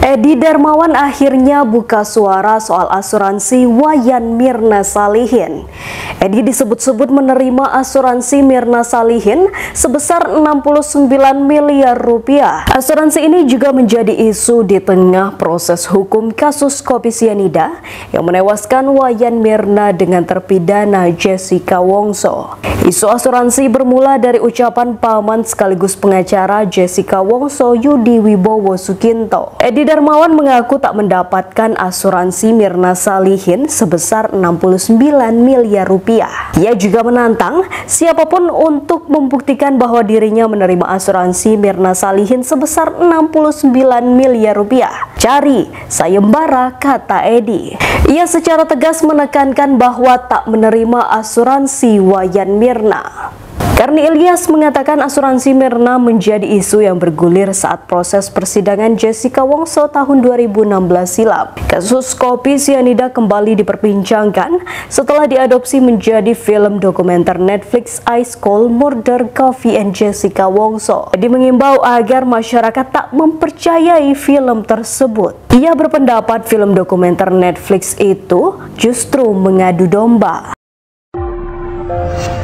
Edi Darmawan akhirnya buka suara soal asuransi Wayan Mirna Salihin. Edi disebut-sebut menerima asuransi Mirna Salihin sebesar 69 miliar rupiah. Asuransi ini juga menjadi isu di tengah proses hukum kasus kopi sianida yang menewaskan Wayan Mirna dengan terpidana Jessica Wongso. Isu asuransi bermula dari ucapan paman sekaligus pengacara Jessica Wongso, Yudi Wibowo Sukinto. Edi Darmawan mengaku tak mendapatkan asuransi Mirna Salihin sebesar 69 miliar rupiah. Ia juga menantang siapapun untuk membuktikan bahwa dirinya menerima asuransi Mirna Salihin sebesar 69 miliar rupiah. Cari sayembara, kata Edi. Ia secara tegas menekankan bahwa tak menerima asuransi Wayan Mirna. Karni Ilyas mengatakan asuransi Mirna menjadi isu yang bergulir saat proses persidangan Jessica Wongso tahun 2016 silam. Kasus kopi sianida kembali diperbincangkan setelah diadopsi menjadi film dokumenter Netflix Ice Cold Murder Coffee and Jessica Wongso. Edi mengimbau agar masyarakat tak mempercayai film tersebut. Ia berpendapat film dokumenter Netflix itu justru mengadu domba.